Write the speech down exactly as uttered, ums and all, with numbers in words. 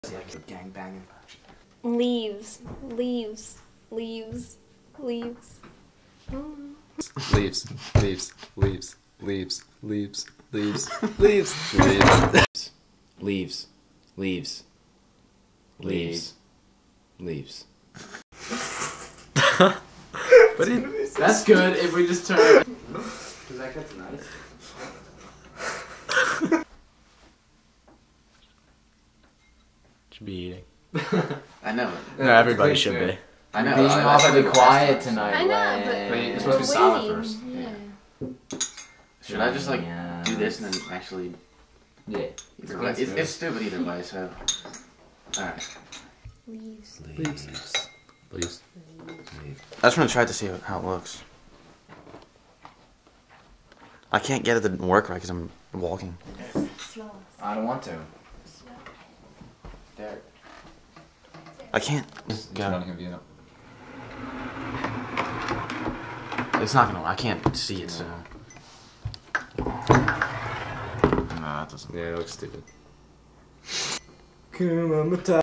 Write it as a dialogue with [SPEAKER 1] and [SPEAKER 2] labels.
[SPEAKER 1] Like gang banging.
[SPEAKER 2] Leaves, leaves, leaves, leaves. Oh.
[SPEAKER 3] Leaves, leaves, leaves, leaves, leaves, leaves, leaves, leaves,
[SPEAKER 1] Leaves, leaves, leaves, leaves.
[SPEAKER 3] But it,
[SPEAKER 1] That's good if we just turn.
[SPEAKER 4] Cause that gets nice.
[SPEAKER 3] should be eating.
[SPEAKER 1] I know.
[SPEAKER 3] No, everybody should be.
[SPEAKER 1] I know.
[SPEAKER 4] Being
[SPEAKER 1] I-
[SPEAKER 4] awfully
[SPEAKER 1] that's
[SPEAKER 4] quiet
[SPEAKER 1] what
[SPEAKER 4] tonight.
[SPEAKER 2] I know, but
[SPEAKER 4] Lane.
[SPEAKER 1] Wait, you're supposed to be silent
[SPEAKER 2] waiting,
[SPEAKER 1] first.
[SPEAKER 2] Yeah.
[SPEAKER 1] Should I just like
[SPEAKER 4] Yeah.
[SPEAKER 1] do this and then actually?
[SPEAKER 4] Yeah.
[SPEAKER 1] Either way. It's, it's stupid either way. So. All right.
[SPEAKER 2] Leaves.
[SPEAKER 1] Leaves.
[SPEAKER 3] Leaves.
[SPEAKER 1] I just want to try to see how it looks. I can't get it to work right because I'm walking.
[SPEAKER 2] Slow.
[SPEAKER 4] I don't want to. There.
[SPEAKER 1] I can't. Go.
[SPEAKER 3] you know.
[SPEAKER 1] It's not gonna. I can't see it. So. Nah, it doesn't.
[SPEAKER 3] Yeah, it looks stupid.